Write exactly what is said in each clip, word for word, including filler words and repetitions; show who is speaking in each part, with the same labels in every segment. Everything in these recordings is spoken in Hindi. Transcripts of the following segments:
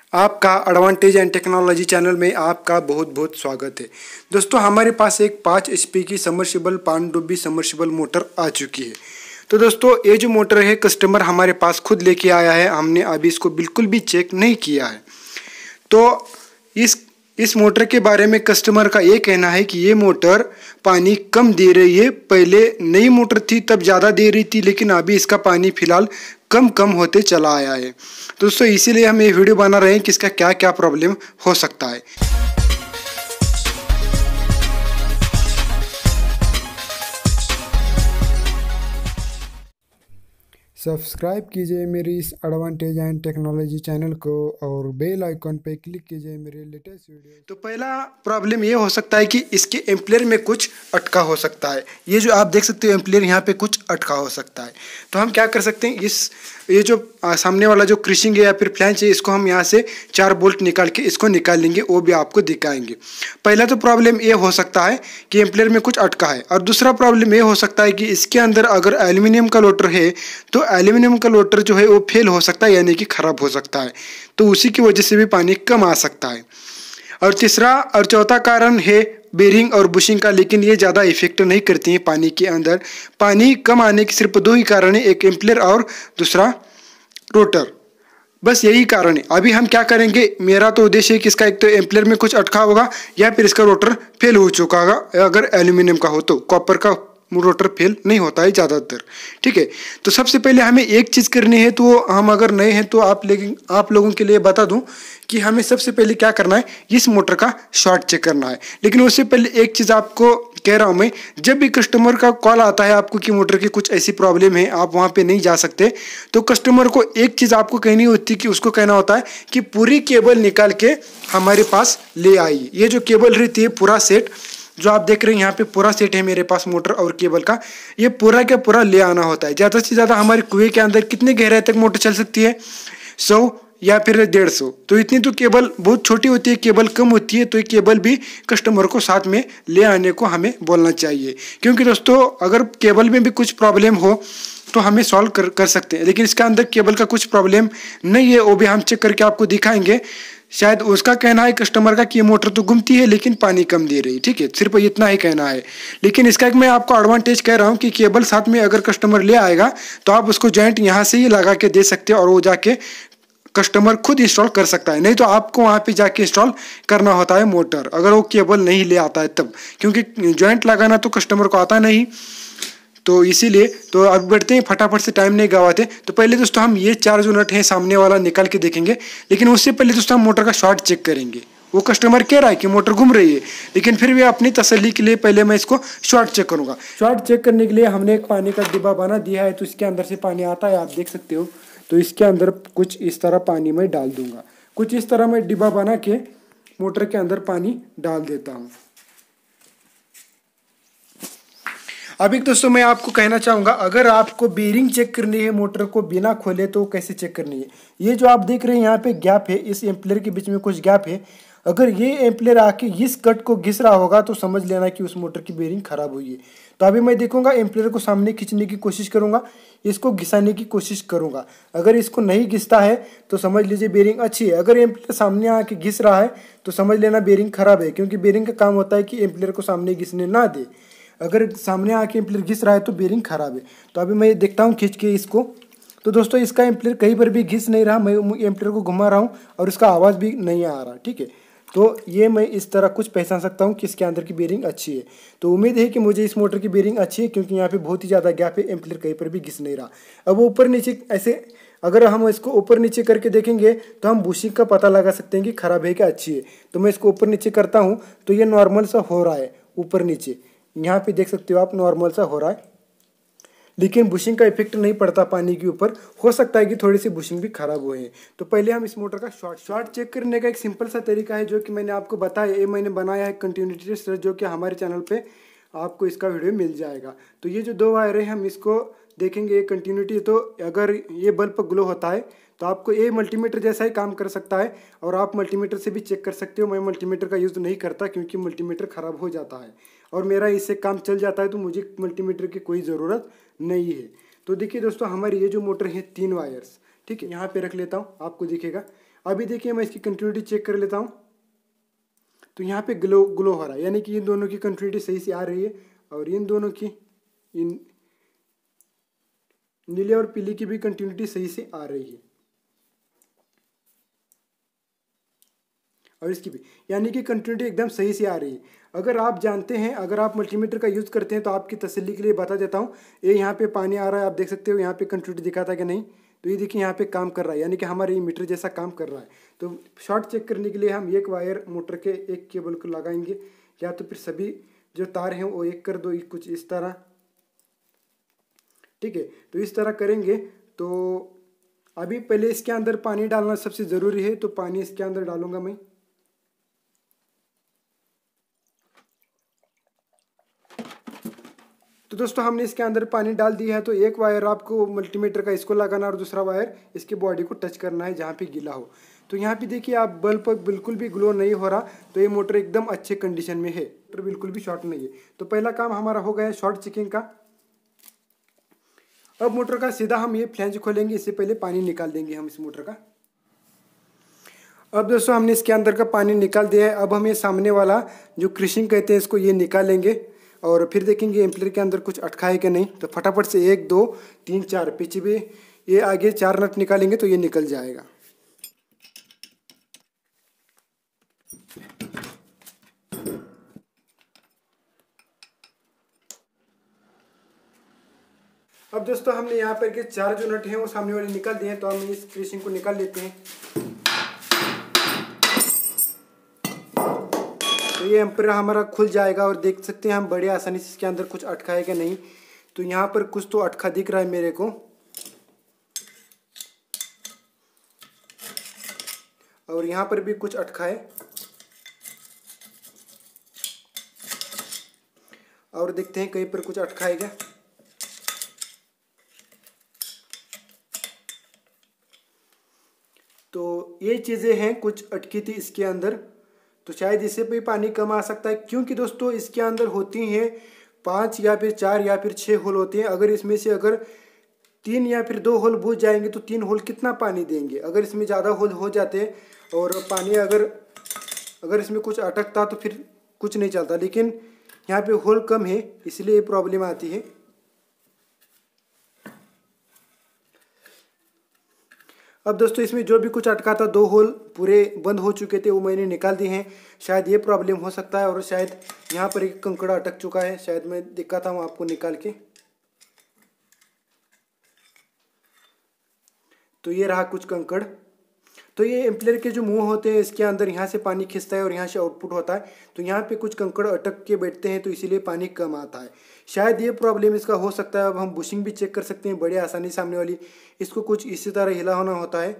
Speaker 1: आपका एडवांटेज एंड टेक्नोलॉजी चैनल में आपका बहुत बहुत स्वागत है। दोस्तों, हमारे पास एक पाँच एच पी की समर्सिबल पनडुब्बी समर्सिबल मोटर आ चुकी है। तो दोस्तों, ये जो मोटर है कस्टमर हमारे पास खुद लेके आया है, हमने अभी इसको बिल्कुल भी चेक नहीं किया है। तो इस इस मोटर के बारे में कस्टमर का ये कहना है कि ये मोटर पानी कम दे रही है। पहले नई मोटर थी तब ज़्यादा दे रही थी, लेकिन अभी इसका पानी फिलहाल कम कम होते चला आया है। दोस्तों, इसीलिए हम ये वीडियो बना रहे हैं कि इसका क्या क्या प्रॉब्लम हो सकता है। सब्सक्राइब कीजिए मेरी इस एडवांटेज एंड टेक्नोलॉजी चैनल को और बेल आइकॉन पे क्लिक कीजिए मेरे लेटेस्ट वीडियो। तो पहला प्रॉब्लम ये हो सकता है कि इसके एम्पलीयर में कुछ अटका हो सकता है। ये जो आप देख सकते हो एम्पलीयर, यहाँ पे कुछ अटका हो सकता है। तो हम क्या कर सकते हैं, इस ये जो आ, सामने वाला जो क्रिशिंग है या फिर फ्लैंच है, इसको हम यहाँ से चार बोल्ट निकाल के इसको निकाल लेंगे, वो भी आपको दिखाएंगे। पहला तो प्रॉब्लम ये हो सकता है कि एम्पलीयर में कुछ अटका है, और दूसरा प्रॉब्लम ये हो सकता है कि इसके अंदर अगर एल्यूमिनियम का लोटर है तो एल्यूमिनियम का लोटर जो है वो फेल हो सकता है, यानी कि खराब हो सकता है। तो उसी की वजह से भी पानी कम आ सकता है। और तीसरा और चौथा कारण है बेरिंग और बुशिंग का, लेकिन ये ज़्यादा इफेक्ट नहीं करती हैं पानी के अंदर। पानी कम आने के सिर्फ दो ही कारण है, एक एम्पलीयर और दूसरा रोटर, बस यही कारण है। अभी हम क्या करेंगे, मेरा तो उद्देश्य है कि इसका एक तो एम्पलीयर में कुछ अटका होगा या फिर इसका रोटर फेल हो चुका होगा। अगर एल्यूमिनियम का हो तो कॉपर का रोटर फेल नहीं होता है ज़्यादातर, ठीक है। तो सबसे पहले हमें एक चीज़ करनी है, तो हम अगर नए हैं तो आप लेकिन आप लोगों के लिए बता दूं कि हमें सबसे पहले क्या करना है, इस मोटर का शॉर्ट चेक करना है। लेकिन उससे पहले एक चीज़ आपको कह रहा हूं मैं, जब भी कस्टमर का कॉल आता है आपको कि मोटर की कुछ ऐसी प्रॉब्लम है, आप वहां पे नहीं जा सकते, तो कस्टमर को एक चीज़ आपको कहनी होती है कि उसको कहना होता है कि पूरी केबल निकाल के हमारे पास ले आइए। ये जो केबल रहती है पूरा सेट जो आप देख रहे हैं यहाँ पे पूरा सेट है मेरे पास मोटर और केबल का, ये पूरा के पूरा ले आना होता है। ज़्यादा से ज़्यादा हमारे कुएं के अंदर कितने गहराई तक मोटर चल सकती है, सौ या फिर डेढ़ सौ। तो इतनी तो केबल बहुत छोटी होती है, केबल कम होती है, तो ये केबल भी कस्टमर को साथ में ले आने को हमें बोलना चाहिए। क्योंकि दोस्तों, अगर केबल में भी कुछ प्रॉब्लम हो तो हमें सॉल्व कर कर सकते हैं, लेकिन इसके अंदर केबल का कुछ प्रॉब्लम नहीं है, वो भी हम चेक करके आपको दिखाएंगे। शायद उसका कहना है कस्टमर का कि ये मोटर तो घूमती है लेकिन पानी कम दे रही, ठीक है, सिर्फ इतना ही कहना है। लेकिन इसका एक मैं आपको एडवांटेज कह रहा हूँ कि केबल साथ में अगर कस्टमर ले आएगा तो आप उसको जॉइंट यहाँ से ही लगा के दे सकते हैं और वो जाके कस्टमर खुद इंस्टॉल कर सकता है। नहीं तो आपको वहाँ पे जाके इंस्टॉल करना होता है मोटर, अगर वो केबल नहीं ले आता है तब, क्योंकि जॉइंट लगाना तो कस्टमर को आता नहीं। तो इसीलिए तो अब बढ़ते हैं, फटाफट से टाइम नहीं गवाते। तो पहले दोस्तों हम ये चार जो नट हैं सामने वाला निकाल के देखेंगे, लेकिन उससे पहले दोस्तों हम मोटर का शॉर्ट चेक करेंगे। वो कस्टमर कह रहा है कि मोटर घूम रही है, लेकिन फिर भी अपनी तसल्ली के लिए पहले मैं इसको शॉर्ट चेक करूंगा। शॉर्ट चेक करने के लिए हमने एक पानी का डिब्बा बना दिया है, तो इसके अंदर से पानी आता है, आप देख सकते हो। तो इसके अंदर कुछ इस तरह पानी मैं डाल दूंगा, कुछ इस तरह मैं डिब्बा बना के मोटर के अंदर पानी डाल देता हूँ। अभी दोस्तों मैं आपको कहना चाहूँगा, अगर आपको बेरिंग चेक करनी है मोटर को बिना खोले तो कैसे चेक करनी है। ये जो आप देख रहे हैं यहाँ पे गैप है, इस एम्पलीयर के बीच में कुछ गैप है। अगर ये एम्पलीयर आके इस कट को घिस रहा होगा तो समझ लेना कि उस मोटर की बेरिंग खराब हुई है। तो अभी मैं देखूंगा, एम्पलीयर को सामने खींचने की कोशिश करूंगा, इसको घिसाने की कोशिश करूंगा। अगर इसको नहीं घिसता है तो समझ लीजिए बेरिंग अच्छी है। अगर एम्पलीयर सामने आके घिस रहा है तो समझ लेना बेरिंग खराब है, क्योंकि बेरिंग का काम होता है कि एम्पलीयर को सामने घिसने ना दे। अगर सामने आके एम्पलीयर घिस रहा है तो बेरिंग खराब है। तो अभी मैं देखता हूँ खींच के इसको। तो दोस्तों, इसका एम्पलीयर कहीं पर भी घिस नहीं रहा, मैं एम्पलीयर को घुमा रहा हूँ और इसका आवाज़ भी नहीं आ रहा, ठीक है। तो ये मैं इस तरह कुछ पहचान सकता हूँ कि इसके अंदर की बेरिंग अच्छी है। तो उम्मीद है कि मुझे इस मोटर की बेरिंग अच्छी है, क्योंकि यहाँ पे बहुत ही ज़्यादा गैप है, एम्पलीयर कहीं पर भी घिस नहीं रहा। अब ऊपर नीचे ऐसे अगर हम इसको ऊपर नीचे करके देखेंगे तो हम बुशिंग का पता लगा सकते हैं कि खराब है कि अच्छी है। तो मैं इसको ऊपर नीचे करता हूँ तो ये नॉर्मल सा हो रहा है, ऊपर नीचे यहाँ पे देख सकते हो आप, नॉर्मल सा हो रहा है, लेकिन बुशिंग का इफेक्ट नहीं पड़ता पानी के ऊपर। हो सकता है कि थोड़ी सी बुशिंग भी खराब हुए हैं। तो पहले हम इस मोटर का शॉर्ट शॉर्ट चेक करने का एक सिंपल सा तरीका है जो कि मैंने आपको बताया। ये मैंने बनाया है कंटिन्यूटी टेस्ट, जो कि हमारे चैनल पे आपको इसका वीडियो मिल जाएगा। तो ये जो दो वायर है हम इसको देखेंगे, ये कंटिन्यूटी। तो अगर ये बल्ब ग्लो होता है तो आपको ये मल्टीमीटर जैसा ही काम कर सकता है, और आप मल्टीमीटर से भी चेक कर सकते हो। मैं मल्टीमीटर का यूज़ नहीं करता क्योंकि मल्टीमीटर ख़राब हो जाता है और मेरा इससे काम चल जाता है, तो मुझे मल्टीमीटर की कोई ज़रूरत नहीं है। तो देखिए दोस्तों, हमारी ये जो मोटर है तीन वायर्स, ठीक है, यहाँ पे रख लेता हूँ, आपको दिखेगा। अभी देखिए मैं इसकी कंटिन्यूटी चेक कर लेता हूँ, तो यहाँ पे ग्लो ग्लो हो रहा है, यानी कि इन दोनों की कंटिन्यूटी सही से आ रही है और इन दोनों की, इन नीले और पीली की भी कंटिन्यूटी सही से आ रही है और इसकी भी, यानी कि कंटिन्यूटी एकदम सही से आ रही है। अगर आप जानते हैं, अगर आप मल्टीमीटर का यूज़ करते हैं तो आपकी तसल्ली के लिए बता देता हूँ, ये यहाँ पे पानी आ रहा है, आप देख सकते हो यहाँ पे कंटिन्यूटी दिखा था कि नहीं, तो ये देखिए यहाँ पे काम कर रहा है, यानी कि हमारे ये मीटर जैसा काम कर रहा है। तो शॉर्ट चेक करने के लिए हम एक वायर मोटर के एक केबल को लगाएंगे, या तो फिर सभी जो तार हैं वो एक कर दो, कुछ इस तरह, ठीक है। तो इस तरह करेंगे। तो अभी पहले इसके अंदर पानी डालना सबसे ज़रूरी है, तो पानी इसके अंदर डालूंगा मैं। तो दोस्तों हमने इसके अंदर पानी डाल दिया है, तो एक वायर आपको मल्टीमीटर का इसको लगाना और दूसरा वायर इसकी बॉडी को टच करना है जहाँ पे गीला हो। तो यहाँ पे देखिए आप बल्ब बिल्कुल भी ग्लो नहीं हो रहा, तो ये मोटर एकदम अच्छे कंडीशन में है, मोटर बिल्कुल भी शॉर्ट नहीं है। तो पहला काम हमारा हो गया शॉर्ट चेकिंग का। अब मोटर का सीधा हम ये फ्लैंज खोलेंगे, इससे पहले पानी निकाल देंगे हम इस मोटर का। अब दोस्तों हमने इसके अंदर का पानी निकाल दिया है। अब हम ये सामने वाला जो क्रिशिंग कहते हैं इसको ये निकालेंगे और फिर देखेंगे एम्पलीफायर के अंदर कुछ अटका है कि नहीं। तो फटाफट से एक दो तीन चार, पीछे भी ये आगे चार नट निकालेंगे तो ये निकल जाएगा। अब दोस्तों हमने यहाँ पर के चार जो नट हैं वो सामने वाले निकाल दिए हैं, तो हम इस क्रिशिंग को निकाल लेते हैं। तो ये एम्पलीफायर हमारा खुल जाएगा और देख सकते हैं हम बड़े आसानी से इसके अंदर कुछ अटका है कि नहीं। तो यहाँ पर कुछ तो अटका दिख रहा है मेरे को, और यहाँ पर भी कुछ अटका है, और देखते हैं कहीं पर कुछ अटका है क्या। तो ये चीज़ें हैं कुछ अटकी थी इसके अंदर, तो शायद इससे भी पानी कम आ सकता है, क्योंकि दोस्तों इसके अंदर होती हैं पाँच या फिर चार या फिर छः होल होते हैं। अगर इसमें से अगर तीन या फिर दो होल बुझ जाएंगे तो तीन होल कितना पानी देंगे। अगर इसमें ज़्यादा होल हो जाते और पानी अगर अगर इसमें कुछ अटकता तो फिर कुछ नहीं चलता, लेकिन यहाँ पे होल कम है इसलिए ये प्रॉब्लम आती है। अब दोस्तों इसमें जो भी कुछ अटका था, दो होल पूरे बंद हो चुके थे, वो मैंने निकाल दिए हैं। शायद ये प्रॉब्लम हो सकता है, और शायद यहाँ पर एक कंकड़ा अटक चुका है, शायद मैं दिखाता हूँ आपको निकाल के। तो ये रहा कुछ कंकड़। तो ये एम्पलीफायर के जो मुंह होते हैं इसके अंदर यहाँ से पानी खिंचता है और यहाँ से आउटपुट होता है, तो यहाँ पे कुछ कंकड़ अटक के बैठते हैं, तो इसीलिए पानी कम आता है। शायद ये प्रॉब्लम इसका हो सकता है। अब हम बुशिंग भी चेक कर सकते हैं बड़े आसानी, सामने वाली इसको कुछ इसी तरह हिला होना होता है।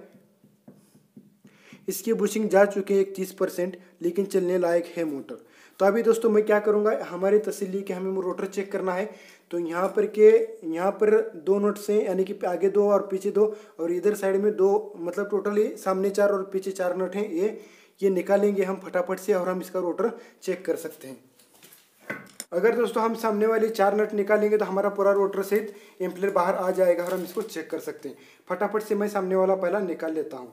Speaker 1: इसकी बुशिंग जा चुकी है एक तीस परसेंट, लेकिन चलने लायक है मोटर। तो अभी दोस्तों मैं क्या करूँगा, हमारी तसल्ली के हमें रोटर चेक करना है। तो यहाँ पर के यहाँ पर दो नट्स हैं, यानी कि आगे दो और पीछे दो, और इधर साइड में दो, मतलब टोटली सामने चार और पीछे चार नट हैं। ये ये निकालेंगे हम फटाफट से और हम इसका रोटर चेक कर सकते हैं। अगर दोस्तों हम सामने वाले चार नट निकालेंगे तो हमारा पूरा रोटर सहित एम्पलीफायर बाहर आ जाएगा और हम इसको चेक कर सकते हैं। फटाफट से मैं सामने वाला पहला निकाल लेता हूँ।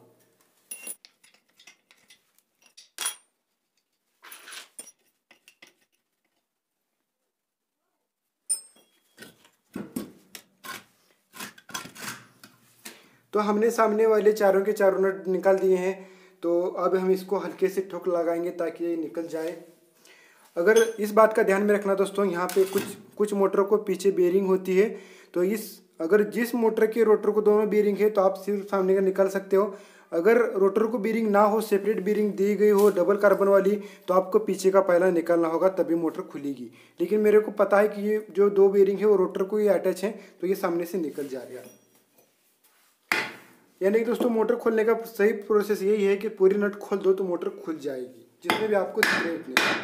Speaker 1: तो हमने सामने वाले चारों के चारों नट निकाल दिए हैं। तो अब हम इसको हल्के से ठोक लगाएंगे ताकि ये निकल जाए। अगर इस बात का ध्यान में रखना दोस्तों, यहाँ पे कुछ कुछ मोटरों को पीछे बेरिंग होती है, तो इस अगर जिस मोटर के रोटर को दोनों बेरिंग है तो आप सिर्फ सामने का निकाल सकते हो। अगर रोटर को बेरिंग ना हो, सेपरेट बेरिंग दी गई हो डबल कार्बन वाली, तो आपको पीछे का पहला निकालना होगा, तभी मोटर खुलेगी। लेकिन मेरे को पता है कि ये जो दो बेरिंग है वो रोटर को ये अटैच है, तो ये सामने से निकल जाएगा। यानी कि दोस्तों मोटर खोलने का सही प्रोसेस यही है कि पूरी नट खोल दो तो मोटर खुल जाएगी, जिसमें भी आपको दिख रहे उतने।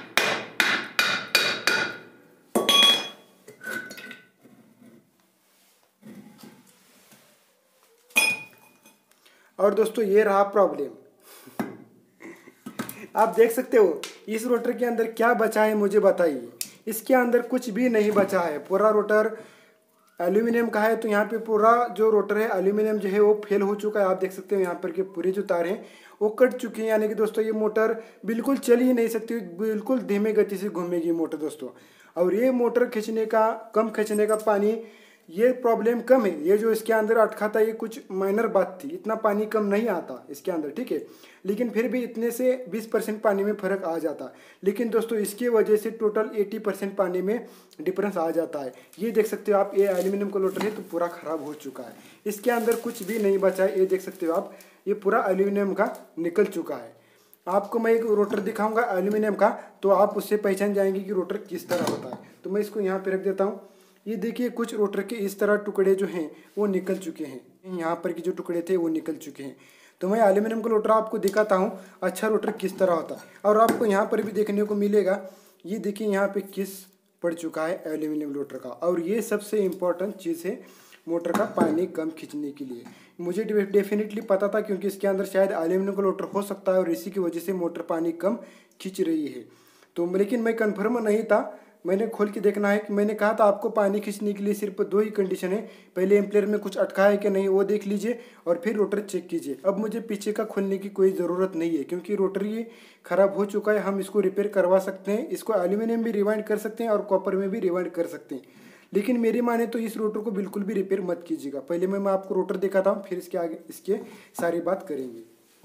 Speaker 1: और दोस्तों ये रहा प्रॉब्लम। आप देख सकते हो इस रोटर के अंदर क्या बचा है, मुझे बताइए। इसके अंदर कुछ भी नहीं बचा है। पूरा रोटर एल्यूमिनियम का है, तो यहाँ पे पूरा जो रोटर है एल्यूमिनियम जो है वो फेल हो चुका है। आप देख सकते हो यहाँ पर के पूरे जो तार हैं वो कट चुकी हैं, यानी कि दोस्तों ये मोटर बिल्कुल चल ही नहीं सकती, बिल्कुल धीमे गति से घूमेगी मोटर दोस्तों। और ये मोटर खींचने का कम खींचने का पानी, ये प्रॉब्लम कम है। ये जो इसके अंदर अटका था ये कुछ माइनर बात थी, इतना पानी कम नहीं आता इसके अंदर, ठीक है। लेकिन फिर भी इतने से बीस परसेंट पानी में फ़र्क आ जाता। लेकिन दोस्तों इसकी वजह से टोटल अस्सी परसेंट पानी में डिफरेंस आ जाता है। ये देख सकते हो आप, ये एल्यूमिनियम का लोटर है तो पूरा ख़राब हो चुका है, इसके अंदर कुछ भी नहीं बचा है। ये देख सकते हो आप, ये पूरा एल्यूमिनियम का निकल चुका है। आपको मैं एक रोटर दिखाऊंगा एल्यूमिनियम का, तो आप उससे पहचान जाएंगे कि रोटर किस तरह होता है। तो मैं इसको यहाँ पे रख देता हूँ। ये देखिए कुछ रोटर के इस तरह टुकड़े जो हैं वो निकल चुके हैं, यहाँ पर के जो टुकड़े थे वो निकल चुके हैं। तो मैं एल्यूमिनियम का रोटर आपको दिखाता हूँ अच्छा रोटर किस तरह होता है। और आपको यहाँ पर भी देखने को मिलेगा, ये देखिए यहाँ पे किस पड़ चुका है एल्यूमिनियम रोटर का। और ये सबसे इम्पोर्टेंट चीज़ है मोटर का पानी कम खींचने के लिए। मुझे डेफिनेटली पता था क्योंकि इसके अंदर शायद एल्यूमिनियम का रोटर हो सकता है और इसी की वजह से मोटर पानी कम खींच रही है। तो लेकिन मैं कन्फर्म नहीं था, मैंने खोल के देखना है कि मैंने कहा था आपको पानी खींचने के लिए सिर्फ दो ही कंडीशन है, पहले एम्पलीयर में कुछ अटका है कि नहीं वो देख लीजिए और फिर रोटर चेक कीजिए। अब मुझे पीछे का खोलने की कोई ज़रूरत नहीं है क्योंकि रोटर ये ख़राब हो चुका है, हम इसको रिपेयर करवा सकते हैं। इसको एल्यूमिनियम भी रिवाइंड कर सकते हैं और कॉपर में भी रिवाइंड कर सकते हैं। लेकिन मेरी माने तो इस रोटर को बिल्कुल भी रिपेयर मत कीजिएगा। पहले मैं मैं आपको रोटर दिखाता हूँ, फिर इसके आगे इसके सारी बात करेंगे।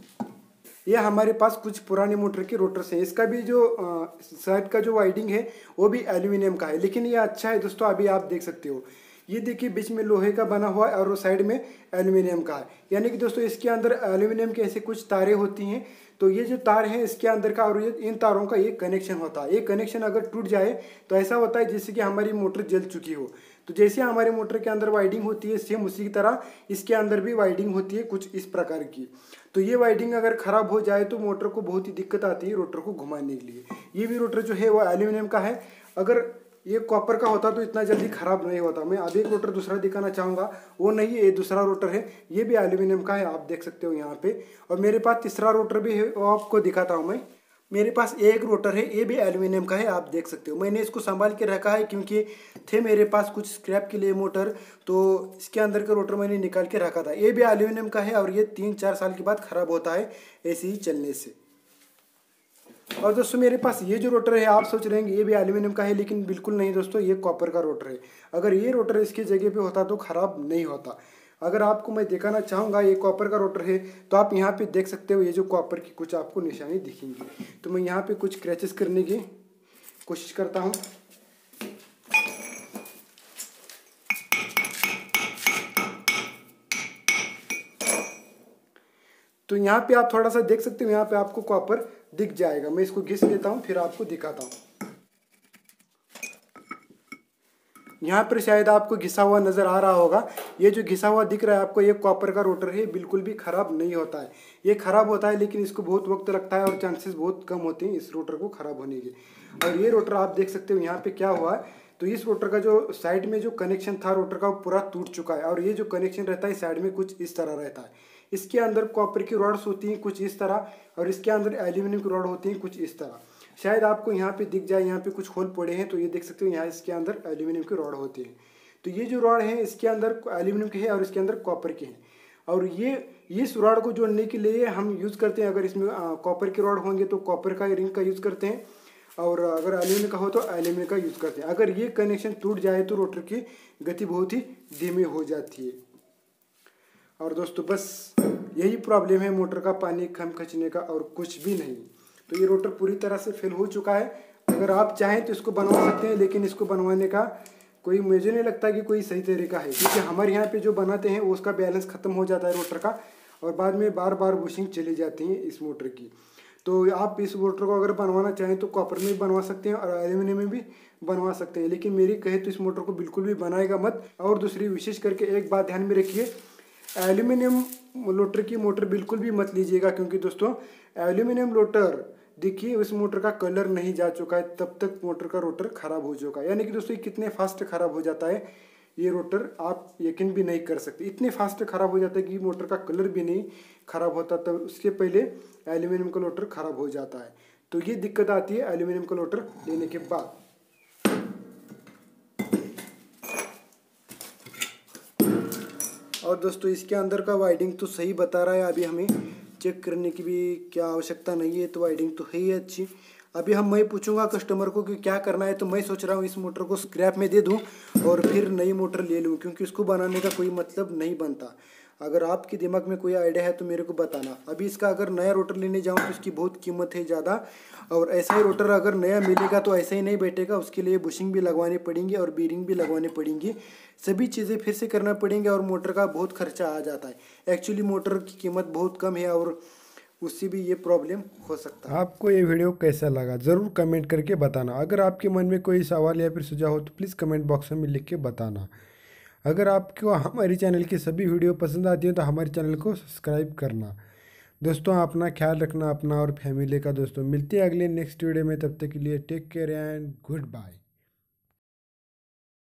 Speaker 1: ये हमारे पास कुछ पुराने मोटर के रोटर्स हैं। इसका भी जो साइड का जो वाइडिंग है वो भी एल्यूमिनियम का है, लेकिन ये अच्छा है दोस्तों। अभी आप देख सकते हो, ये देखिए बीच में लोहे का बना हुआ है और वो साइड में एल्यूमिनियम का है। यानी कि दोस्तों इसके अंदर एल्यूमिनियम के ऐसे कुछ तारें होती हैं। तो ये जो तार है इसके अंदर का और ये इन तारों का एक कनेक्शन होता है। ये कनेक्शन अगर टूट जाए तो ऐसा होता है जैसे कि हमारी मोटर जल चुकी हो। तो जैसे हमारे मोटर के अंदर वाइडिंग होती है सेम उसी की तरह इसके अंदर भी वाइडिंग होती है कुछ इस प्रकार की। तो ये वाइडिंग अगर ख़राब हो जाए तो मोटर को बहुत ही दिक्कत आती है रोटर को घुमाने के लिए। ये भी रोटर जो है वो एल्यूमिनियम का है। अगर ये कॉपर का होता तो इतना जल्दी ख़राब नहीं होता। मैं अभी एक रोटर दूसरा दिखाना चाहूँगा, वो नहीं है, ये दूसरा रोटर है, ये भी एल्यूमिनियम का है, आप देख सकते हो यहाँ पे। और मेरे पास तीसरा रोटर भी है, वो आपको दिखाता हूँ मैं। मेरे पास एक रोटर है, ये भी एल्यूमिनियम का है, आप देख सकते हो। मैंने इसको संभाल के रखा है क्योंकि थे मेरे पास कुछ स्क्रैप के लिए मोटर, तो इसके अंदर का रोटर मैंने निकाल के रखा था। ये भी एल्यूमिनियम का है और ये तीन चार साल के बाद ख़राब होता है ऐसे ही चलने से। और दोस्तों मेरे पास ये जो रोटर है, आप सोच रहे हैं ये भी एल्यूमिनियम का है, लेकिन बिल्कुल नहीं दोस्तों, ये कॉपर का रोटर है। अगर ये रोटर इसकी जगह पे होता तो ख़राब नहीं होता। अगर आपको मैं दिखाना चाहूँगा, ये कॉपर का रोटर है, तो आप यहाँ पे देख सकते हो ये जो कॉपर की कुछ आपको निशानी दिखेंगी। तो मैं यहाँ पे कुछ क्रैचेस करने की कोशिश करता हूँ। तो यहाँ पे आप थोड़ा सा देख सकते हो, यहाँ पे आपको कॉपर दिख जाएगा। मैं इसको घिस लेता हूँ फिर आपको दिखाता हूँ। यहाँ पर शायद आपको घिसा हुआ नज़र आ रहा होगा। ये जो घिसा हुआ दिख रहा है आपको, ये कॉपर का रोटर है, बिल्कुल भी ख़राब नहीं होता है। ये ख़राब होता है लेकिन इसको बहुत वक्त लगता है और चांसेस बहुत कम होते हैं इस रोटर को ख़राब होने के। और ये रोटर आप देख सकते हो यहाँ पे क्या हुआ है, तो इस रोटर का जो साइड में जो कनेक्शन था रोटर का, वो पूरा टूट चुका है। और ये जो कनेक्शन रहता है साइड में कुछ इस तरह रहता है। इसके अंदर कॉपर की रॉड्स होती हैं कुछ इस तरह, और इसके अंदर एल्यूमिनियम की रॉड होती हैं कुछ इस तरह। शायद आपको यहाँ पे दिख जाए, यहाँ पे कुछ होल पड़े हैं, तो ये देख सकते हो यहाँ इसके अंदर एल्यूमिनियम की रॉड होती है। तो ये जो रॉड है इसके अंदर एल्यूमिनियम के हैं और इसके अंदर कॉपर के हैं। और ये इस रॉड को जोड़ने के लिए हम यूज़ करते हैं, अगर इसमें कॉपर के रॉड होंगे तो कॉपर का रिंग का यूज़ करते हैं, और अगर एल्यूमिनियम का हो तो एल्यूमिनियम का यूज़ करते हैं। अगर ये कनेक्शन टूट जाए तो रोटर की गति बहुत ही धीमी हो जाती है। और दोस्तों बस यही प्रॉब्लम है मोटर का पानी कम खींचने का, और कुछ भी नहीं। तो ये रोटर पूरी तरह से फेल हो चुका है। अगर आप चाहें तो इसको बनवा सकते हैं, लेकिन इसको बनवाने का कोई मुझे नहीं लगता कि कोई सही तरीका है, क्योंकि हमारे यहाँ पे जो बनाते हैं वो उसका बैलेंस ख़त्म हो जाता है रोटर का, और बाद में बार बार बुशिंग चली जाती है इस मोटर की। तो आप इस मोटर को अगर बनवाना चाहें तो कॉपर में भी बनवा सकते हैं और एल्यूमिनियम में भी बनवा सकते हैं, लेकिन मेरी कहे तो इस मोटर को बिल्कुल भी बनाएगा मत। और दूसरी विशेष करके एक बात ध्यान में रखिए, एल्यूमिनियम लोटर की मोटर बिल्कुल भी मत लीजिएगा, क्योंकि दोस्तों एल्यूमिनियम लोटर देखिए उस मोटर का कलर नहीं जा चुका है तब तक मोटर का रोटर ख़राब हो चुका है। यानी कि दोस्तों कितने फास्ट ख़राब हो जाता है ये रोटर, आप यकीन भी नहीं कर सकते। इतने फास्ट ख़राब हो जाता है कि मोटर का कलर भी नहीं ख़राब होता, तब उसके पहले एल्यूमिनियम का लोटर ख़राब हो जाता है। तो ये दिक्कत आती है एल्यूमिनियम का लोटर लेने के बाद। और दोस्तों इसके अंदर का वाइडिंग तो सही बता रहा है, अभी हमें चेक करने की भी क्या आवश्यकता नहीं है, तो वायरिंग तो है ही अच्छी। अभी हम मैं पूछूंगा कस्टमर को कि क्या करना है, तो मैं सोच रहा हूँ इस मोटर को स्क्रैप में दे दूँ और फिर नई मोटर ले लूँ, क्योंकि उसको बनाने का कोई मतलब नहीं बनता। अगर आपके दिमाग में कोई आइडिया है तो मेरे को बताना। अभी इसका अगर नया रोटर लेने जाऊँ तो इसकी बहुत कीमत है ज़्यादा, और ऐसा ही रोटर अगर नया मिलेगा तो ऐसा ही नहीं बैठेगा, उसके लिए बुशिंग भी लगवानी पड़ेंगी और बीरिंग भी लगवानी पड़ेंगी, सभी चीज़ें फिर से करना पड़ेंगे और मोटर का बहुत खर्चा आ जाता है। एक्चुअली मोटर की कीमत बहुत कम है और उससे भी ये प्रॉब्लम हो सकता है। आपको ये वीडियो कैसा लगा ज़रूर कमेंट करके बताना। अगर आपके मन में कोई सवाल या फिर सुझाव हो तो प्लीज़ कमेंट बॉक्स में लिख के बताना। अगर आपको हमारे चैनल की सभी वीडियो पसंद आती हैं तो हमारे चैनल को सब्सक्राइब करना। दोस्तों अपना ख्याल रखना, अपना और फैमिली का। दोस्तों मिलते हैं अगले नेक्स्ट वीडियो में, तब तक के लिए take care and good bye.